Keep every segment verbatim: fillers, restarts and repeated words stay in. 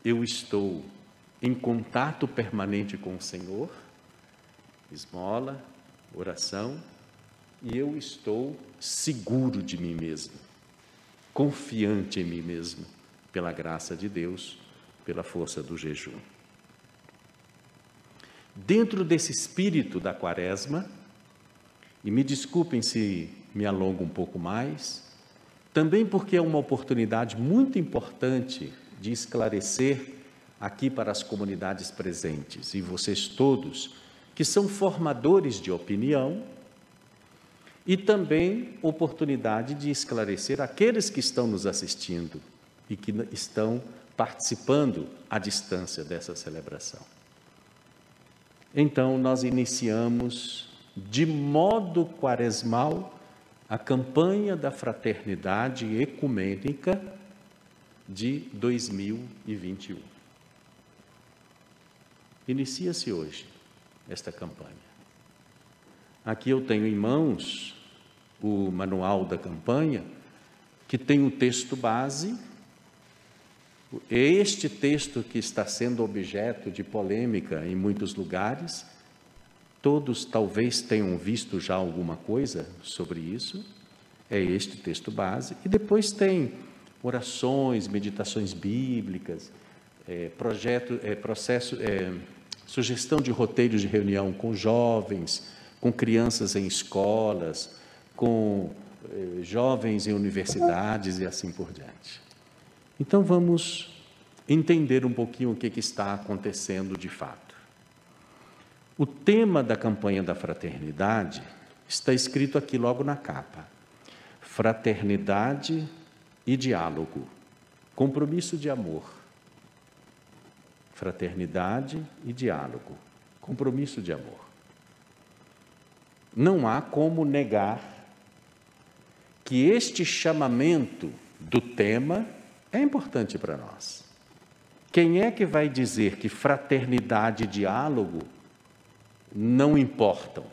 eu estou em contato permanente com o Senhor, esmola, oração, e eu estou seguro de mim mesmo, confiante em mim mesmo, pela graça de Deus, pela força do jejum. Dentro desse espírito da Quaresma, e me desculpem se me alongo um pouco mais, também porque é uma oportunidade muito importante de esclarecer aqui para as comunidades presentes, e vocês todos, que são formadores de opinião, e também oportunidade de esclarecer aqueles que estão nos assistindo e que estão participando à distância dessa celebração. Então, nós iniciamos de modo quaresmal a campanha da fraternidade ecumênica de dois mil e vinte e um. Inicia-se hoje esta campanha. Aqui eu tenho em mãos o manual da campanha, que tem um texto base. Este texto que está sendo objeto de polêmica em muitos lugares, todos talvez tenham visto já alguma coisa sobre isso, é este texto base, e depois tem orações, meditações bíblicas, é, projeto, é, processo, é, sugestão de roteiros de reunião com jovens, com crianças em escolas, com eh, jovens em universidades e assim por diante. Então vamos entender um pouquinho o que, que está acontecendo de fato. O tema da campanha da fraternidade está escrito aqui logo na capa: fraternidade e diálogo, compromisso de amor. Fraternidade e diálogo, compromisso de amor. Não há como negar que este chamamento do tema é importante para nós. Quem é que vai dizer que fraternidade e diálogo não importam?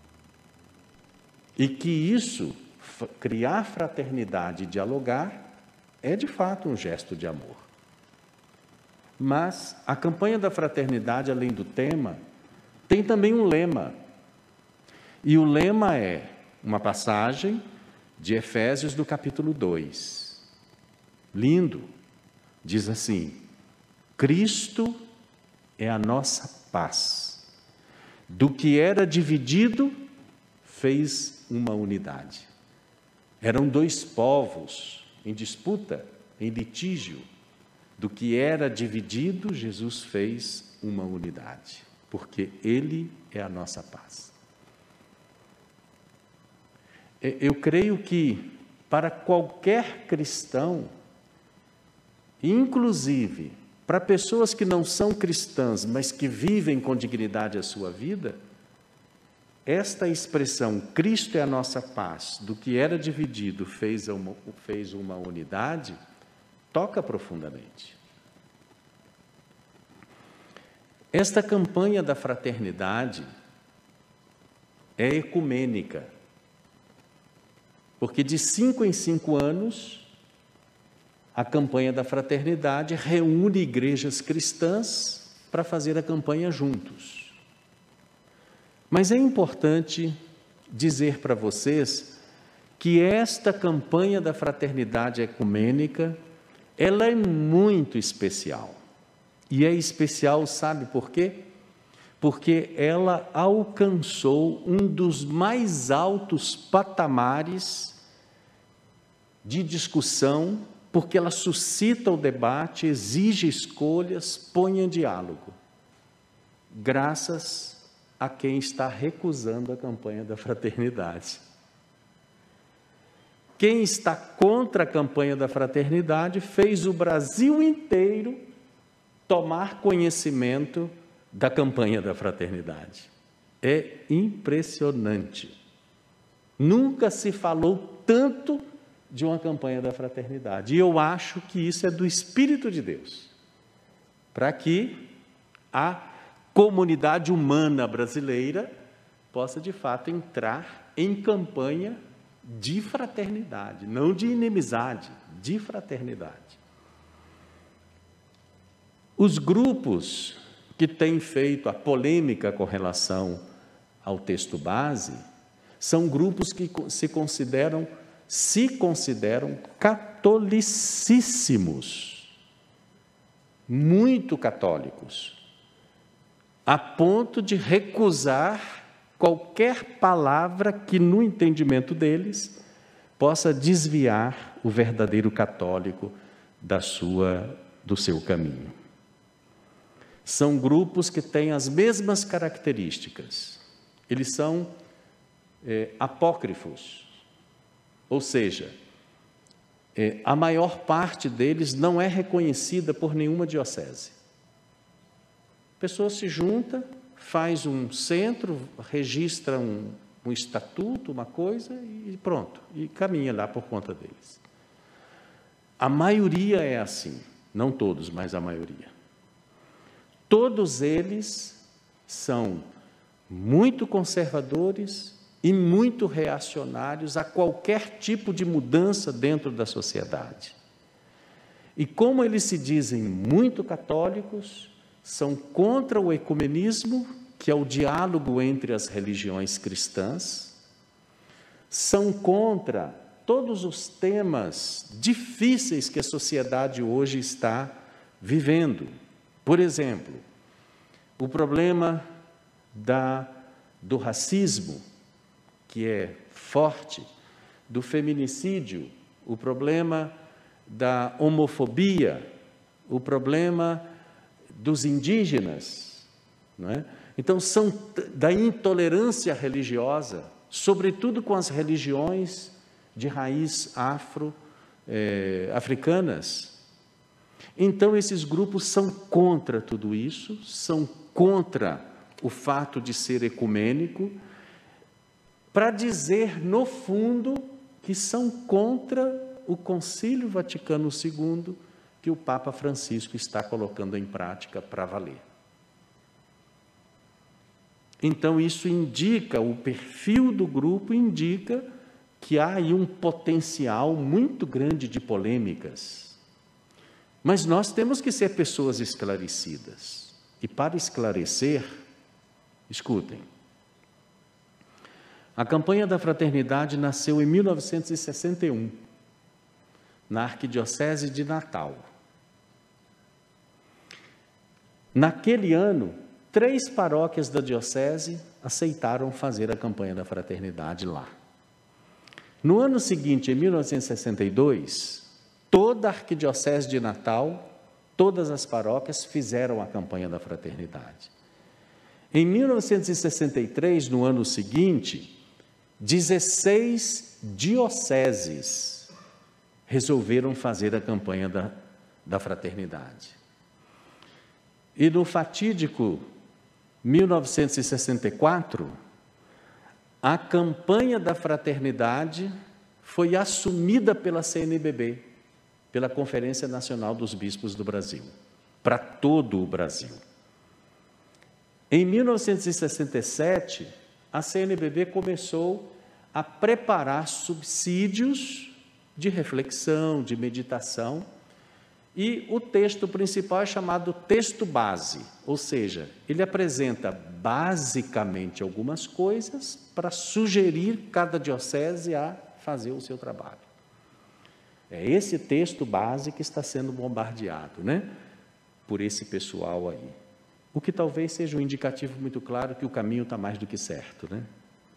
E que isso, criar fraternidade e dialogar, é de fato um gesto de amor. Mas a campanha da fraternidade, além do tema, tem também um lema. E o lema é uma passagem de Efésios do capítulo dois. Lindo. Diz assim: Cristo é a nossa paz. Do que era dividido, fez uma unidade. Eram dois povos em disputa, em litígio. Do que era dividido, Jesus fez uma unidade, porque Ele é a nossa paz. Eu creio que para qualquer cristão, inclusive para pessoas que não são cristãs, mas que vivem com dignidade a sua vida, esta expressão, Cristo é a nossa paz, do que era dividido fez uma, fez uma unidade, toca profundamente. Esta campanha da fraternidade é ecumênica, porque de cinco em cinco anos, a campanha da fraternidade reúne igrejas cristãs para fazer a campanha juntos. Mas é importante dizer para vocês que esta campanha da fraternidade ecumênica, ela é muito especial. E é especial, sabe por quê? Porque ela alcançou um dos mais altos patamares de discussão, porque ela suscita o debate, exige escolhas, põe em diálogo, graças a quem está recusando a campanha da fraternidade. Quem está contra a campanha da fraternidade fez o Brasil inteiro tomar conhecimento da campanha da fraternidade. É impressionante. Nunca se falou tanto de uma campanha da fraternidade. E eu acho que isso é do Espírito de Deus, para que a comunidade humana brasileira possa, de fato, entrar em campanha de fraternidade, não de inimizade, de fraternidade. Os grupos que têm feito a polêmica com relação ao texto base são grupos que se consideram, se consideram catolicíssimos, muito católicos, a ponto de recusar qualquer palavra que, no entendimento deles, possa desviar o verdadeiro católico da sua, do seu caminho. São grupos que têm as mesmas características. Eles são é, apócrifos, ou seja, é, a maior parte deles não é reconhecida por nenhuma diocese. A pessoa se junta, faz um centro, registra um, um estatuto, uma coisa e pronto, e caminha lá por conta deles. A maioria é assim, não todos, mas a maioria. Todos eles são muito conservadores e muito reacionários a qualquer tipo de mudança dentro da sociedade. E como eles se dizem muito católicos, são contra o ecumenismo, que é o diálogo entre as religiões cristãs, são contra todos os temas difíceis que a sociedade hoje está vivendo. Por exemplo, o problema da, do racismo, que é forte, do feminicídio, o problema da homofobia, o problema dos indígenas, não é? Então, são da intolerância religiosa, sobretudo com as religiões de raiz afro, eh, africanas. Então, esses grupos são contra tudo isso, são contra o fato de ser ecumênico, para dizer, no fundo, que são contra o Concílio Vaticano segundo, que o Papa Francisco está colocando em prática para valer. Então, isso indica, o perfil do grupo indica que há aí um potencial muito grande de polêmicas. Mas nós temos que ser pessoas esclarecidas. E para esclarecer, escutem, a campanha da fraternidade nasceu em mil novecentos e sessenta e um, na Arquidiocese de Natal. Naquele ano, três paróquias da diocese aceitaram fazer a campanha da fraternidade lá. No ano seguinte, em mil novecentos e sessenta e dois, toda a Arquidiocese de Natal, todas as paróquias fizeram a campanha da fraternidade. Em mil novecentos e sessenta e três, no ano seguinte, dezesseis dioceses resolveram fazer a campanha da, da fraternidade. E no fatídico mil novecentos e sessenta e quatro, a campanha da fraternidade foi assumida pela C N B B, pela Conferência Nacional dos Bispos do Brasil, para todo o Brasil. Em mil novecentos e sessenta e sete, a C N B B começou a preparar subsídios de reflexão, de meditação, e o texto principal é chamado texto base, ou seja, ele apresenta basicamente algumas coisas para sugerir cada diocese a fazer o seu trabalho. É esse texto base que está sendo bombardeado, né, por esse pessoal aí. O que talvez seja um indicativo muito claro que o caminho está mais do que certo, né?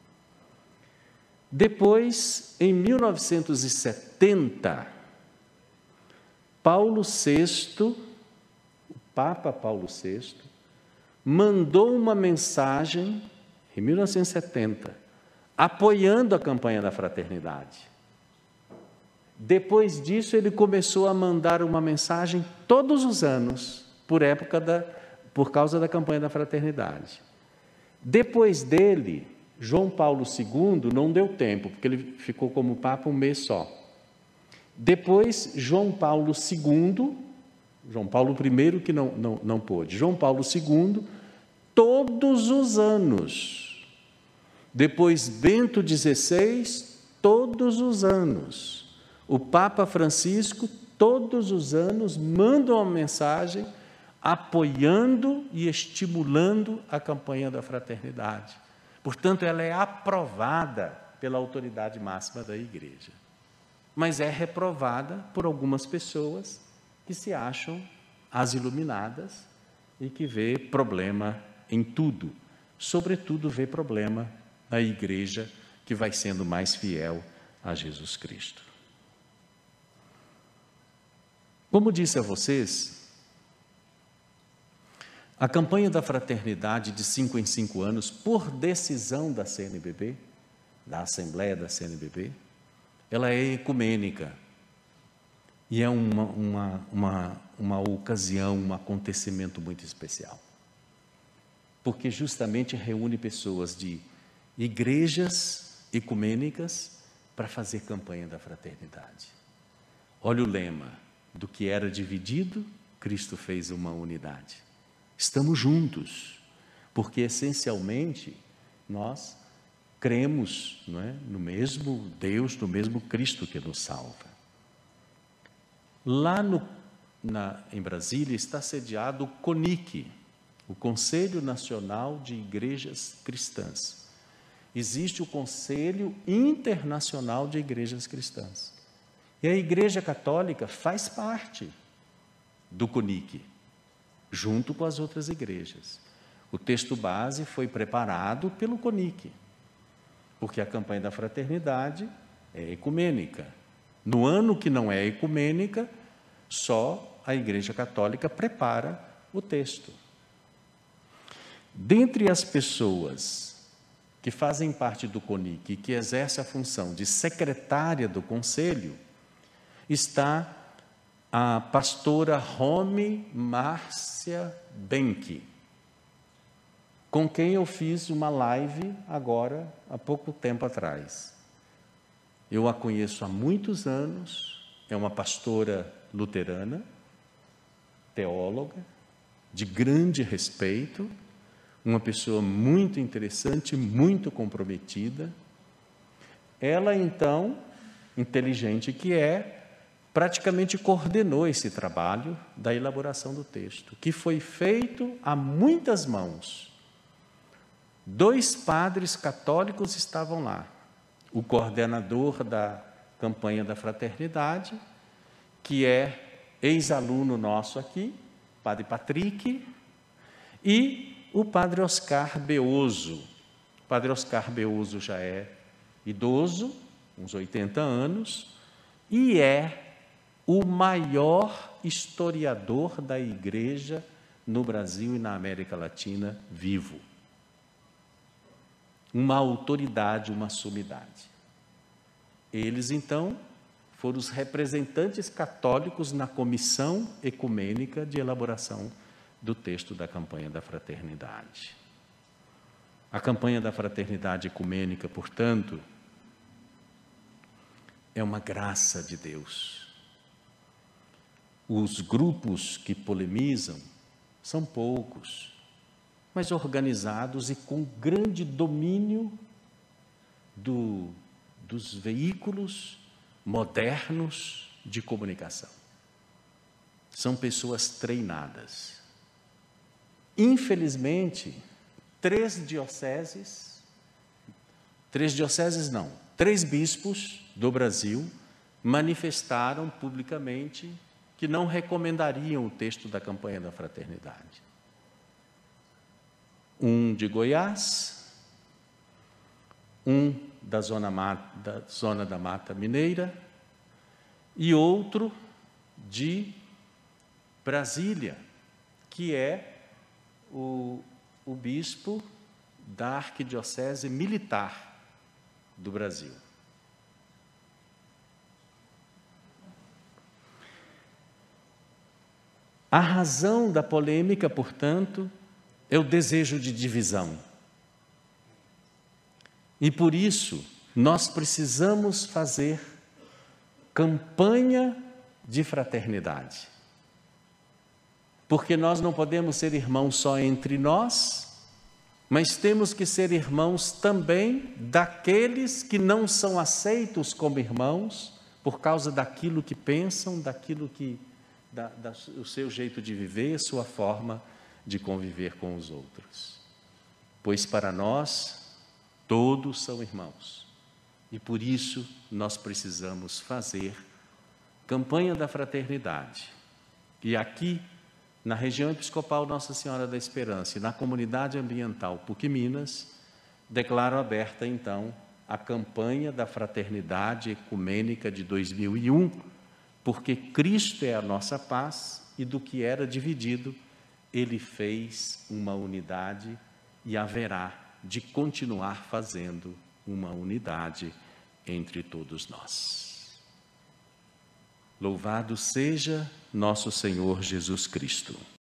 Depois, em mil novecentos e setenta, Paulo sexto, o Papa Paulo sexto, mandou uma mensagem, em mil novecentos e setenta, apoiando a campanha da fraternidade. Depois disso, ele começou a mandar uma mensagem todos os anos, por época da, por causa da campanha da fraternidade. Depois dele, João Paulo segundo não deu tempo, porque ele ficou como Papa um mês só. Depois, João Paulo segundo, João Paulo primeiro que não, não, não pôde, João Paulo segundo, todos os anos. Depois, Bento dezesseis, todos os anos. O Papa Francisco, todos os anos, manda uma mensagem apoiando e estimulando a campanha da fraternidade. Portanto, ela é aprovada pela autoridade máxima da Igreja, mas é reprovada por algumas pessoas que se acham as iluminadas e que vê problema em tudo, sobretudo vê problema na Igreja que vai sendo mais fiel a Jesus Cristo. Como disse a vocês, a campanha da fraternidade de cinco em cinco anos, por decisão da C N B B, da Assembleia da C N B B, ela é ecumênica e é uma, uma, uma, uma ocasião, um acontecimento muito especial, porque justamente reúne pessoas de igrejas ecumênicas para fazer campanha da fraternidade. Olha o lema: do que era dividido, Cristo fez uma unidade. Estamos juntos, porque essencialmente nós cremos, não é, no mesmo Deus, no mesmo Cristo que nos salva. Lá no, na, em Brasília está sediado o CONIC, o Conselho Nacional de Igrejas Cristãs. Existe o Conselho Internacional de Igrejas Cristãs. E a Igreja Católica faz parte do CONIC, junto com as outras igrejas. O texto base foi preparado pelo CONIC, porque a campanha da fraternidade é ecumênica. No ano que não é ecumênica, só a Igreja Católica prepara o texto. Dentre as pessoas que fazem parte do CONIC e que exerce a função de secretária do conselho, está a pastora Rome Márcia Benck, com quem eu fiz uma live agora, há pouco tempo atrás. Eu a conheço há muitos anos, é uma pastora luterana, teóloga, de grande respeito, uma pessoa muito interessante, muito comprometida. Ela, então, inteligente que é, praticamente coordenou esse trabalho da elaboração do texto, que foi feito a muitas mãos. Dois padres católicos estavam lá, o coordenador da campanha da fraternidade, que é ex-aluno nosso aqui, padre Patrick, e o padre Oscar Beoso. O padre Oscar Beoso já é idoso, uns oitenta anos, e é o maior historiador da Igreja no Brasil e na América Latina vivo. Uma autoridade, uma sumidade. Eles, então, foram os representantes católicos na comissão ecumênica de elaboração do texto da campanha da fraternidade. A campanha da fraternidade ecumênica, portanto, é uma graça de Deus. Os grupos que polemizam são poucos, mas organizados e com grande domínio do, dos veículos modernos de comunicação. São pessoas treinadas. Infelizmente, três dioceses, três dioceses não, três bispos do Brasil manifestaram publicamente que não recomendariam o texto da campanha da fraternidade. Um de Goiás, um da Zona, da Zona da Mata Mineira e outro de Brasília, que é o, o bispo da Arquidiocese Militar do Brasil. A razão da polêmica, portanto, é o desejo de divisão. E por isso, nós precisamos fazer campanha de fraternidade. Porque nós não podemos ser irmãos só entre nós, mas temos que ser irmãos também daqueles que não são aceitos como irmãos, por causa daquilo que pensam, daquilo que da, da, o seu jeito de viver, a sua forma de conviver com os outros. Pois para nós, todos são irmãos. E por isso nós precisamos fazer campanha da fraternidade. E aqui, na região episcopal Nossa Senhora da Esperança e na comunidade ambiental P U C Minas, declaro aberta então a campanha da fraternidade ecumênica de dois mil e um, porque Cristo é a nossa paz e do que era dividido, Ele fez uma unidade e haverá de continuar fazendo uma unidade entre todos nós. Louvado seja nosso Senhor Jesus Cristo.